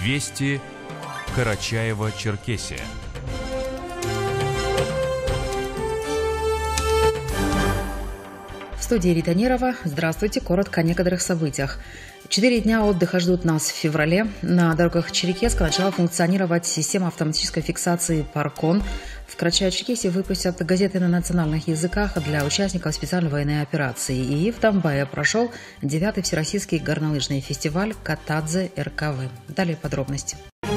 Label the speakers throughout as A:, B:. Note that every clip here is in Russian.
A: Вести Карачаево-Черкесия.
B: В студии Рита Нерова. Здравствуйте. Коротко о некоторых событиях. 4 дня отдыха ждут нас в феврале. На дорогах Черкеска начала функционировать система автоматической фиксации «Паркон». В Карачаево-Черкесии выпустят газеты на национальных языках для участников специальной военной операции. И в Домбае прошел 9-й Всероссийский горнолыжный фестиваль «Катадзе РКВ». Далее подробности.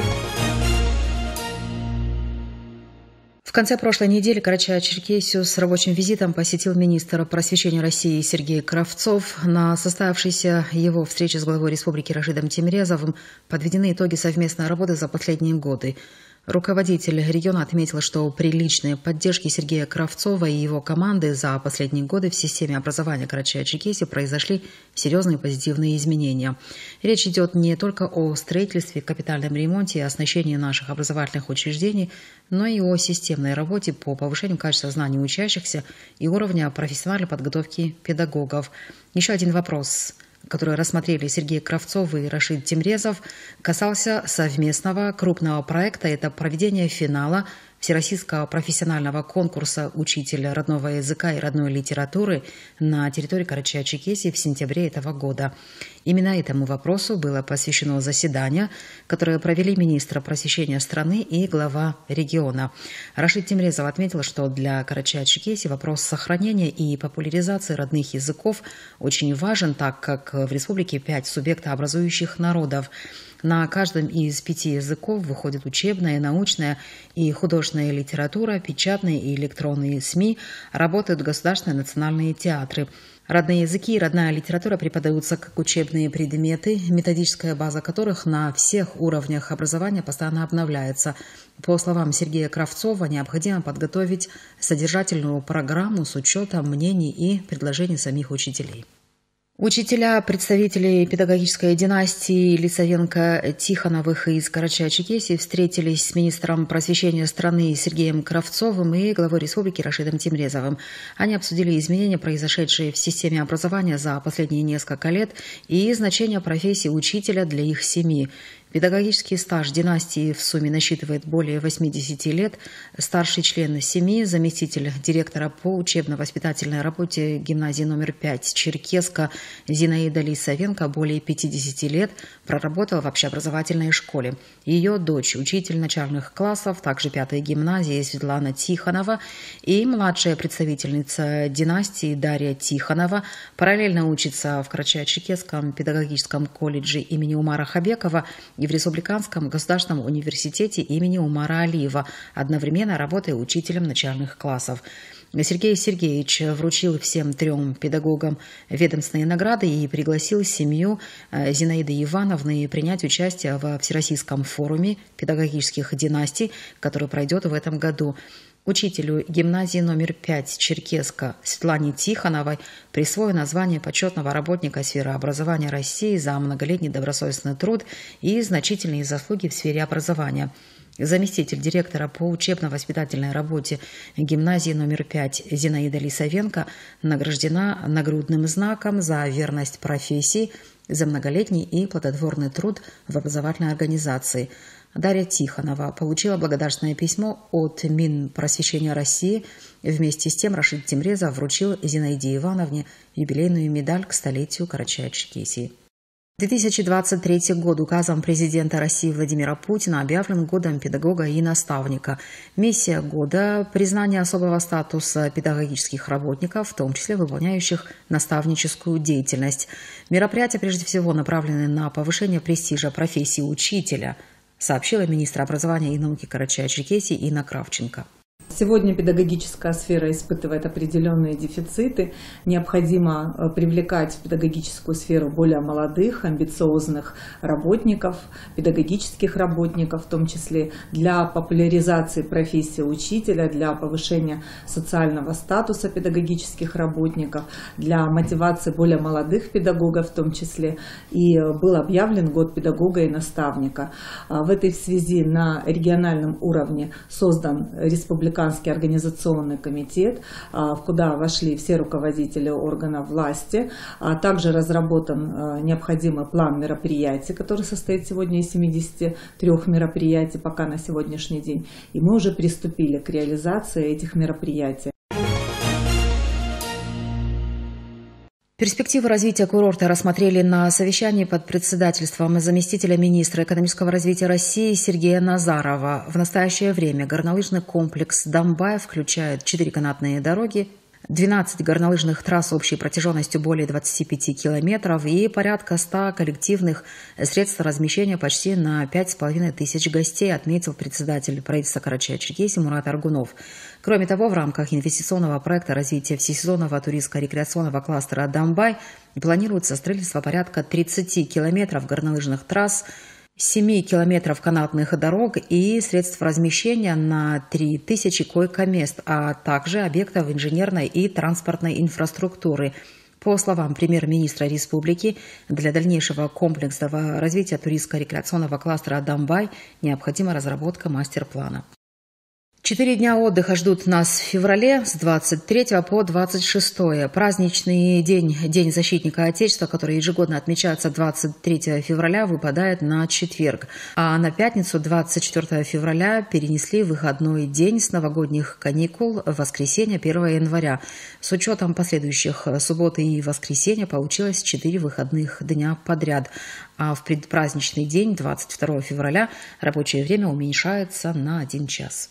B: В конце прошлой недели Карачаево-Черкесию с рабочим визитом посетил министр просвещения России Сергей Кравцов. На состоявшейся его встрече с главой республики Рашидом Тимирязевым подведены итоги совместной работы за последние годы. Руководитель региона отметил, что при личной поддержке Сергея Кравцова и его команды за последние годы в системе образования Карачаево-Черкесии произошли серьезные позитивные изменения. Речь идет не только о строительстве, капитальном ремонте и оснащении наших образовательных учреждений, но и о системной работе по повышению качества знаний учащихся и уровня профессиональной подготовки педагогов. Еще один вопрос, который рассмотрели Сергей Кравцов и Рашид Тимирязев, касался совместного крупного проекта. Это проведение финала Всероссийского профессионального конкурса «Учитель родного языка и родной литературы» на территории Карачаево-Черкесии в сентябре этого года. Именно этому вопросу было посвящено заседание, которое провели министр просвещения страны и глава региона. Рашид Тимирязев отметил, что для Карачаево-Черкесии вопрос сохранения и популяризации родных языков очень важен, так как в республике 5 субъектообразующих народов. На каждом из 5 языков выходит учебная, научная и художественная литература, печатные и электронные СМИ, работают государственные национальные театры. Родные языки и родная литература преподаются как учебные предметы, методическая база которых на всех уровнях образования постоянно обновляется. По словам Сергея Кравцова, необходимо подготовить содержательную программу с учетом мнений и предложений самих учителей. Учителя, представители педагогической династии Лисавенко-Тихоновых из Карачаево-Черкесии встретились с министром просвещения страны Сергеем Кравцовым и главой республики Рашидом Тимирязевым. Они обсудили изменения, произошедшие в системе образования за последние несколько лет, и значение профессии учителя для их семьи. Педагогический стаж династии в сумме насчитывает более 80 лет. Старший член семьи, заместитель директора по учебно-воспитательной работе гимназии номер 5 Черкеска Зинаида Лисавенко более 50 лет проработала в общеобразовательной школе. Ее дочь, учитель начальных классов, также 5-й гимназии Светлана Тихонова, и младшая представительница династии Дарья Тихонова параллельно учится в Карачаево-Черкесском педагогическом колледже имени Умара Хабекова и в Республиканском государственном университете имени Умара Алиева, одновременно работая учителем начальных классов. Сергей Сергеевич вручил всем 3 педагогам ведомственные награды и пригласил семью Зинаиды Ивановны принять участие во Всероссийском форуме педагогических династий, который пройдет в этом году. Учителю гимназии номер 5 Черкеска Светлане Тихоновой присвоено звание почетного работника сферы образования России за многолетний добросовестный труд и значительные заслуги в сфере образования. Заместитель директора по учебно-воспитательной работе гимназии номер 5 Зинаида Лисавенко награждена нагрудным знаком за верность профессии, за многолетний и плодотворный труд в образовательной организации. Дарья Тихонова получила благодарственное письмо от Минпросвещения России. Вместе с тем Рашид Тимирязев вручил Зинаиде Ивановне юбилейную медаль к столетию Карачаево-Черкесии. 2023 год указом президента России Владимира Путина объявлен годом педагога и наставника. Миссия года – признание особого статуса педагогических работников, в том числе выполняющих наставническую деятельность. Мероприятия прежде всего направлены на повышение престижа профессии учителя, сообщила министр образования и науки Карачаево-Черкесии Инна Кравченко.
C: Сегодня педагогическая сфера испытывает определенные дефициты. Необходимо привлекать в педагогическую сферу более молодых, амбициозных работников, педагогических работников, в том числе для популяризации профессии учителя, для повышения социального статуса педагогических работников, для мотивации более молодых педагогов в том числе. И был объявлен год педагога и наставника. В этой связи на региональном уровне создан республиканский республиканский организационный комитет, куда вошли все руководители органов власти. Также разработан необходимый план мероприятий, который состоит сегодня из 73 мероприятий пока на сегодняшний день. И мы уже приступили к реализации этих мероприятий.
B: Перспективы развития курорта рассмотрели на совещании под председательством заместителя министра экономического развития России Сергея Назарова. В настоящее время горнолыжный комплекс «Дамбай» включает 4 канатные дороги, 12 горнолыжных трасс общей протяженностью более 25 километров и порядка 100 коллективных средств размещения почти на 5500 гостей, отметил председатель правительства Карачаево-Черкесии Мурат Аргунов. Кроме того, в рамках инвестиционного проекта развития всесезонного туристско-рекреационного кластера «Дамбай» планируется строительство порядка 30 километров горнолыжных трасс, 7 километров канатных дорог и средств размещения на 3000 койко-мест, а также объектов инженерной и транспортной инфраструктуры. По словам премьер-министра республики, для дальнейшего комплексного развития туристско-рекреационного кластера «Дамбай» необходима разработка мастер-плана. 4 дня отдыха ждут нас в феврале с 23 по 26. Праздничный день, День защитника Отечества, который ежегодно отмечается 23 февраля, выпадает на четверг. А на пятницу 24 февраля перенесли выходной день с новогодних каникул в воскресенье 1 января. С учетом последующих субботы и воскресенья получилось 4 выходных дня подряд. А в предпраздничный день 22 февраля рабочее время уменьшается на 1 час.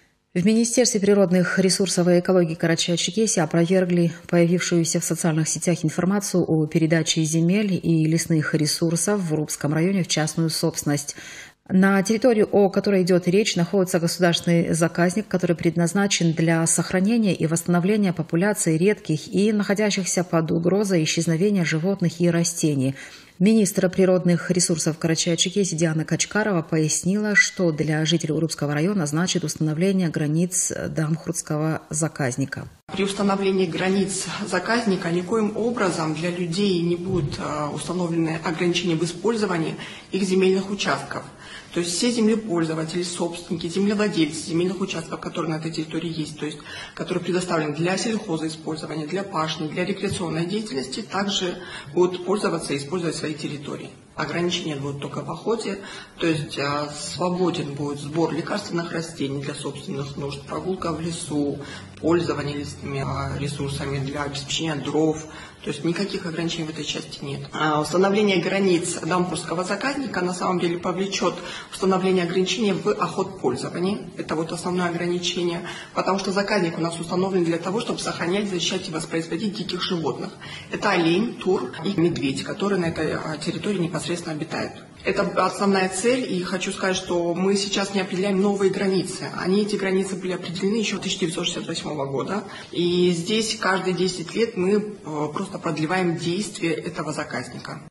B: В Министерстве природных ресурсов и экологии Карачаево-Черкесии опровергли появившуюся в социальных сетях информацию о передаче земель и лесных ресурсов в Урупском районе в частную собственность. На территории, о которой идет речь, находится государственный заказник, который предназначен для сохранения и восстановления популяции редких и находящихся под угрозой исчезновения животных и растений. Министр природных ресурсов Карачаево-Черкесии Диана Качкарова пояснила, что для жителей Урупского района значит установление границ Дамхуртского заказника.
A: При установлении границ заказника никоим образом для людей не будут установлены ограничения в использовании их земельных участков. То есть все землепользователи, собственники, землевладельцы земельных участков, которые на этой территории есть, то есть которые предоставлены для сельхозоиспользования, для пашни, для рекреационной деятельности, также будут пользоваться и использовать свои территории. Ограничения будут только в охоте, то есть свободен будет сбор лекарственных растений для собственных нужд, прогулка в лесу, пользование лесными ресурсами для обеспечения дров. То есть никаких ограничений в этой части нет. Установление границ Дамхуртского заказника на самом деле повлечет установление ограничений в охотпользовании. Это вот основное ограничение, потому что заказник у нас установлен для того, чтобы сохранять, защищать и воспроизводить диких животных. Это олень, тур и медведь, которые на этой территории непосредственно обитают. Это основная цель, и хочу сказать, что мы сейчас не определяем новые границы. Эти границы были определены еще 1968 года, и здесь каждые 10 лет мы просто продлеваем действие этого заказника.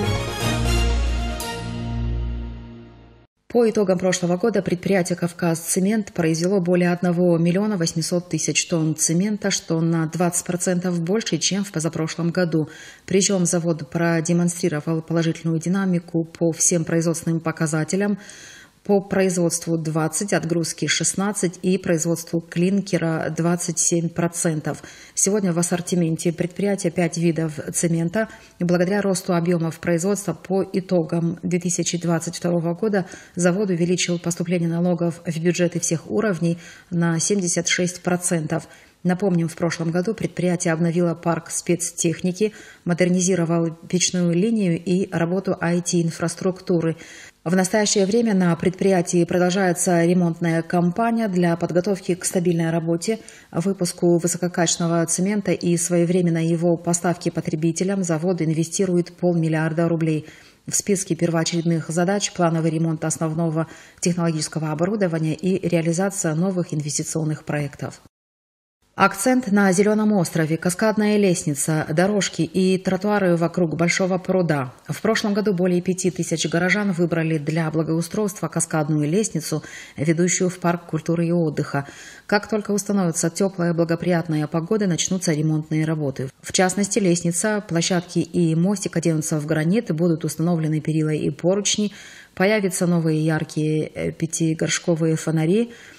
B: По итогам прошлого года предприятие «Кавказцемент» произвело более 1 800 000 тонн цемента, что на 20% больше, чем в позапрошлом году. Причем завод продемонстрировал положительную динамику по всем производственным показателям. По производству 20, отгрузки 16 и производству клинкера 27%. Сегодня в ассортименте предприятия 5 видов цемента. И благодаря росту объемов производства по итогам 2022 года завод увеличил поступление налогов в бюджеты всех уровней на 76%. Напомним, в прошлом году предприятие обновило парк спецтехники, модернизировало печную линию и работу IT-инфраструктуры. В настоящее время на предприятии продолжается ремонтная кампания для подготовки к стабильной работе, выпуску высококачественного цемента и своевременной его поставке потребителям. Завод инвестирует 500 миллиарда рублей. В списке первоочередных задач плановый ремонт основного технологического оборудования и реализация новых инвестиционных проектов. Акцент на Зеленом острове, каскадная лестница, дорожки и тротуары вокруг Большого пруда. В прошлом году более 5000 горожан выбрали для благоустройства каскадную лестницу, ведущую в парк культуры и отдыха. Как только установится теплая благоприятная погода, начнутся ремонтные работы. В частности, лестница, площадки и мостик оденутся в гранит, будут установлены перила и поручни, появятся новые яркие 5-горшковые фонари.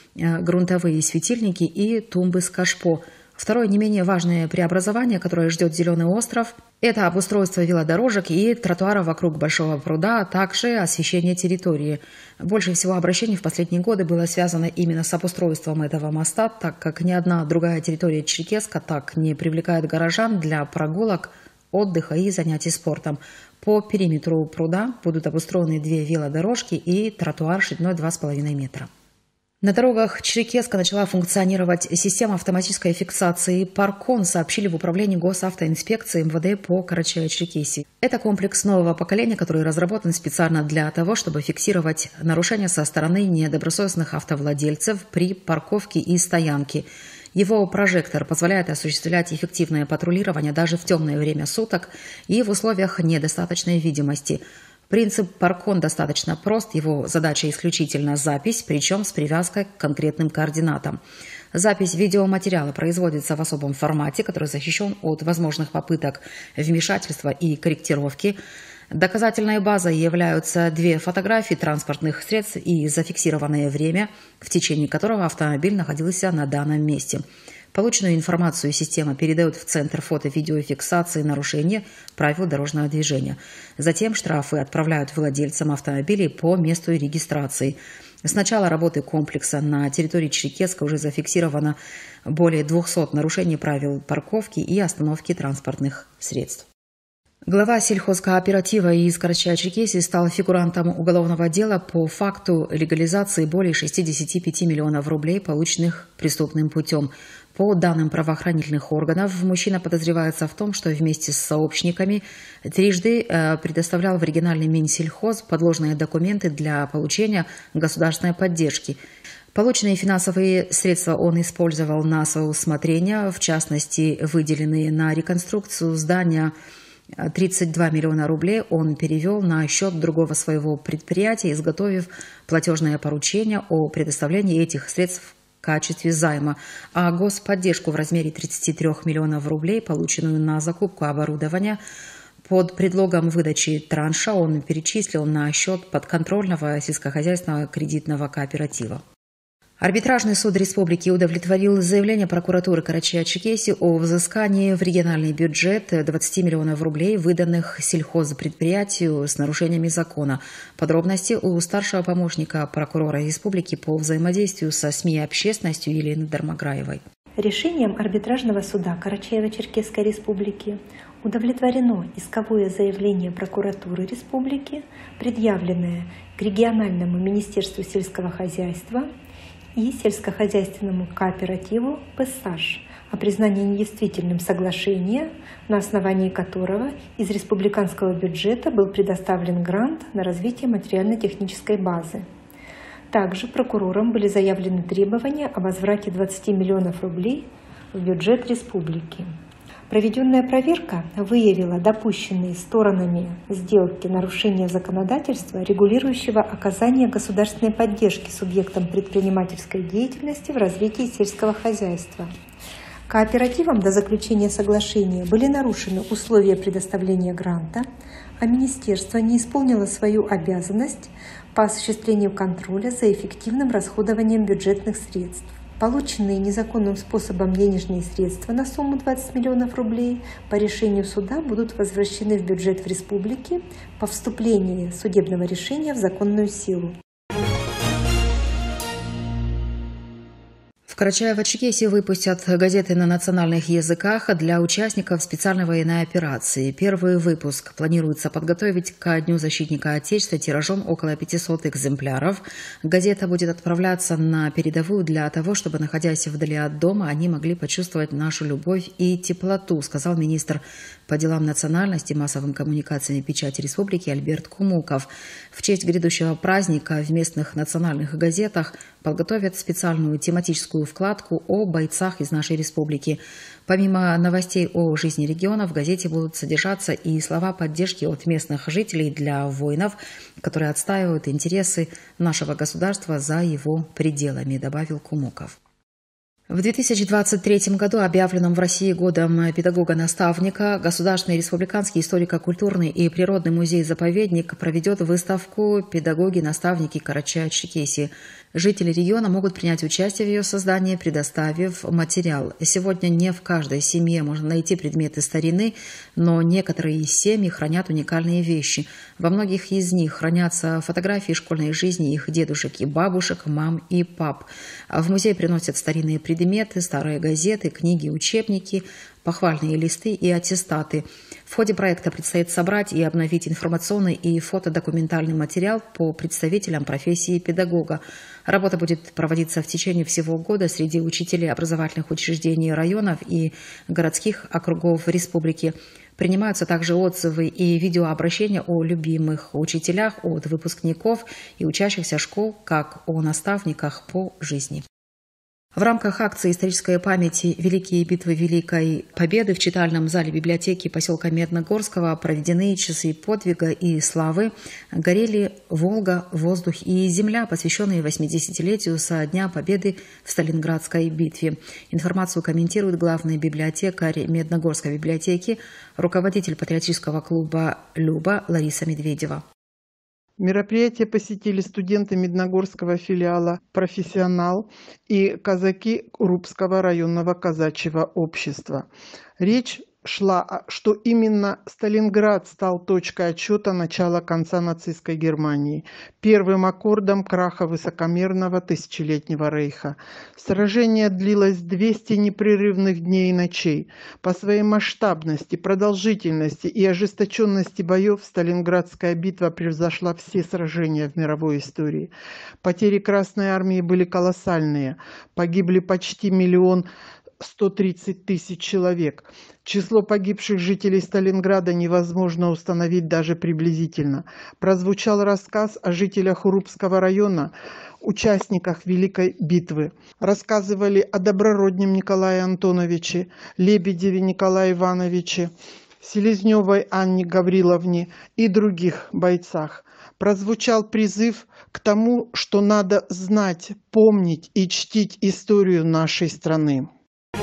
B: грунтовые светильники и тумбы с кашпо. Второе не менее важное преобразование, которое ждет Зеленый остров, это обустройство велодорожек и тротуаров вокруг Большого пруда, а также освещение территории. Больше всего обращений в последние годы было связано именно с обустройством этого моста, так как ни одна другая территория Черкесска так не привлекает горожан для прогулок, отдыха и занятий спортом. По периметру пруда будут обустроены 2 велодорожки и тротуар шириной 2,5 метра. На дорогах Черкесска начала функционировать система автоматической фиксации «Паркон», сообщили в управлении госавтоинспекции МВД по Карачаево-Черкесии. Это комплекс нового поколения, который разработан специально для того, чтобы фиксировать нарушения со стороны недобросовестных автовладельцев при парковке и стоянке. Его прожектор позволяет осуществлять эффективное патрулирование даже в темное время суток и в условиях недостаточной видимости. Принцип «Паркон» достаточно прост, его задача исключительно запись, причем с привязкой к конкретным координатам. Запись видеоматериала производится в особом формате, который защищен от возможных попыток вмешательства и корректировки. Доказательной базой являются 2 фотографии транспортных средств и зафиксированное время, в течение которого автомобиль находился на данном месте. Полученную информацию система передает в Центр фото-видеофиксации нарушения правил дорожного движения. Затем штрафы отправляют владельцам автомобилей по месту регистрации. С начала работы комплекса на территории Черкесска уже зафиксировано более 200 нарушений правил парковки и остановки транспортных средств. Глава сельхозкооператива из Карачаево-Черкесии стал фигурантом уголовного дела по факту легализации более 65 миллионов рублей, полученных преступным путем. По данным правоохранительных органов, мужчина подозревается в том, что вместе с сообщниками трижды предоставлял в оригинальный Минсельхоз подложные документы для получения государственной поддержки. Полученные финансовые средства он использовал на свое усмотрение, в частности, выделенные на реконструкцию здания 32 миллиона рублей он перевел на счет другого своего предприятия, изготовив платежное поручение о предоставлении этих средств в качестве займа, а господдержку в размере 33 миллионов рублей, полученную на закупку оборудования, под предлогом выдачи транша он перечислил на счет подконтрольного сельскохозяйственного кредитного кооператива. Арбитражный суд республики удовлетворил заявление прокуратуры Карачаево-Черкесии о взыскании в региональный бюджет 20 миллионов рублей, выданных сельхозпредприятию с нарушениями закона. Подробности у старшего помощника прокурора республики по взаимодействию со СМИ и общественностью Елены Дармограевой.
D: Решением арбитражного суда Карачаево-Черкесской республики удовлетворено исковое заявление прокуратуры республики, предъявленное к региональному министерству сельского хозяйства и сельскохозяйственному кооперативу «Пассаж» о признании недействительным соглашения, на основании которого из республиканского бюджета был предоставлен грант на развитие материально-технической базы. Также прокурором были заявлены требования о возврате 20 миллионов рублей в бюджет республики. Проведенная проверка выявила допущенные сторонами сделки нарушения законодательства, регулирующего оказание государственной поддержки субъектам предпринимательской деятельности в развитии сельского хозяйства. Кооперативом до заключения соглашения были нарушены условия предоставления гранта, а министерство не исполнило свою обязанность по осуществлению контроля за эффективным расходованием бюджетных средств. Полученные незаконным способом денежные средства на сумму 20 миллионов рублей по решению суда будут возвращены в бюджет в республике по вступлении судебного решения в законную силу.
B: В Карачаево-Черкесии выпустят газеты на национальных языках для участников специальной военной операции. Первый выпуск планируется подготовить ко Дню защитника Отечества тиражом около 500 экземпляров. Газета будет отправляться на передовую для того, чтобы, находясь вдали от дома, они могли почувствовать нашу любовь и теплоту, сказал министр по делам национальности, массовым коммуникациям и печати республики Альберт Кумуков. В честь грядущего праздника в местных национальных газетах подготовят специальную тематическую вкладку о бойцах из нашей республики. Помимо новостей о жизни региона, в газете будут содержаться и слова поддержки от местных жителей для воинов, которые отстаивают интересы нашего государства за его пределами, добавил Кумуков. В 2023 году, объявленном в России годом педагога-наставника, Государственный республиканский историко-культурный и природный музей-заповедник проведет выставку «Педагоги-наставники Карачаево-Черкесии». Жители региона могут принять участие в ее создании, предоставив материал. Сегодня не в каждой семье можно найти предметы старины, но некоторые семьи хранят уникальные вещи. Во многих из них хранятся фотографии школьной жизни их дедушек и бабушек, мам и пап. В музей приносят старинные предметы, старые газеты, книги, учебники, похвальные листы и аттестаты. В ходе проекта предстоит собрать и обновить информационный и фотодокументальный материал по представителям профессии педагога. Работа будет проводиться в течение всего года среди учителей образовательных учреждений районов и городских округов республики. Принимаются также отзывы и видеообращения о любимых учителях от выпускников и учащихся школ, как о наставниках по жизни. В рамках акции исторической памяти «Великие битвы Великой Победы» в читальном зале библиотеки поселка Медногорского проведены часы подвига и славы. Горели «Волга», «Воздух» и «Земля», посвященные 80-летию со Дня Победы в Сталинградской битве. Информацию комментирует главный библиотекарь Медногорской библиотеки, руководитель патриотического клуба «Люба» Лариса Медведева.
E: Мероприятие посетили студенты Медногорского филиала «Профессионал» и казаки Урупского районного казачьего общества. Речь шла, что именно Сталинград стал точкой отсчета начала-конца нацистской Германии, первым аккордом краха высокомерного тысячелетнего рейха. Сражение длилось 200 непрерывных дней и ночей. По своей масштабности, продолжительности и ожесточенности боев Сталинградская битва превзошла все сражения в мировой истории. Потери Красной армии были колоссальные. Погибли почти 1 130 000 человек. Число погибших жителей Сталинграда невозможно установить даже приблизительно. Прозвучал рассказ о жителях Урупского района, участниках Великой битвы. Рассказывали о Добророднем Николае Антоновиче, Лебедеве Николае Ивановиче, Селезневой Анне Гавриловне и других бойцах. Прозвучал призыв к тому, что надо знать, помнить и чтить историю нашей страны.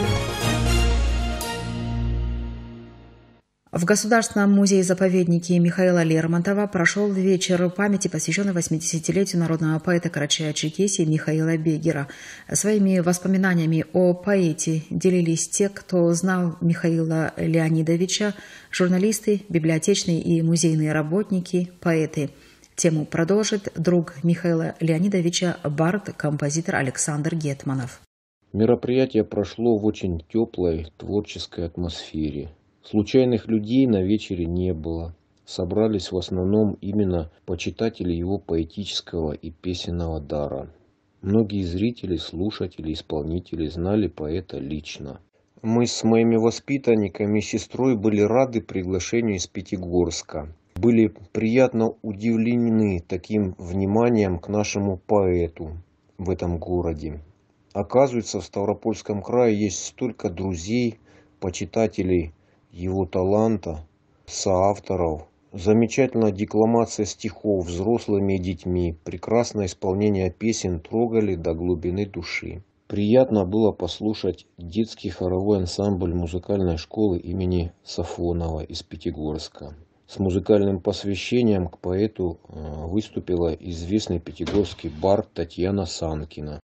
B: В Государственном музее-заповеднике Михаила Лермонтова прошел вечер памяти, посвященный 80-летию народного поэта Карачаево-Черкесии Михаила Бегера. Своими воспоминаниями о поэте делились те, кто знал Михаила Леонидовича, журналисты, библиотечные и музейные работники, поэты. Тему продолжит друг Михаила Леонидовича, бард, композитор Александр Гетманов.
F: Мероприятие прошло в очень теплой творческой атмосфере. Случайных людей на вечере не было. Собрались в основном именно почитатели его поэтического и песенного дара. Многие зрители, слушатели, исполнители знали поэта лично. Мы с моими воспитанниками и сестрой были рады приглашению из Пятигорска. Были приятно удивлены таким вниманием к нашему поэту в этом городе. Оказывается, в Ставропольском крае есть столько друзей, почитателей его таланта, соавторов. Замечательная декламация стихов взрослыми и детьми, прекрасное исполнение песен трогали до глубины души. Приятно было послушать детский хоровой ансамбль музыкальной школы имени Сафонова из Пятигорска. С музыкальным посвящением к поэту выступила известный пятигорский бард Татьяна Санкина.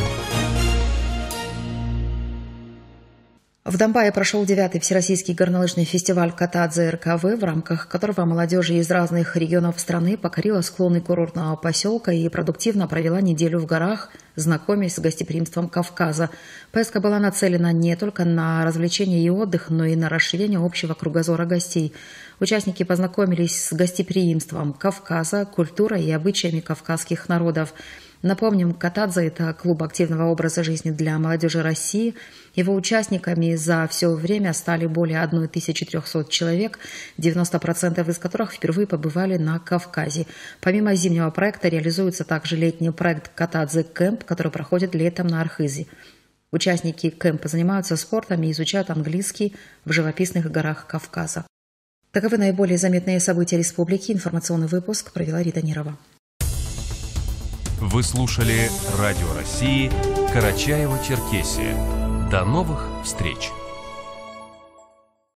B: В Домбае прошел 9-й Всероссийский горнолыжный фестиваль «Катадзе РКВ», в рамках которого молодежь из разных регионов страны покорила склоны курортного поселка и продуктивно провела неделю в горах, знакомясь с гостеприимством Кавказа. Поездка была нацелена не только на развлечение и отдых, но и на расширение общего кругозора гостей. Участники познакомились с гостеприимством Кавказа, культурой и обычаями кавказских народов. Напомним, «Катадзе» – это клуб активного образа жизни для молодежи России. Его участниками за все время стали более 1300 человек, 90% из которых впервые побывали на Кавказе. Помимо зимнего проекта реализуется также летний проект «Катадзе Кэмп», который проходит летом на Архизе. Участники кэмпа занимаются спортом и изучают английский в живописных горах Кавказа. Таковы наиболее заметные события республики. Информационный выпуск провела Рита Нирова.
G: Вы слушали Радио России Карачаево-Черкесия. До новых встреч!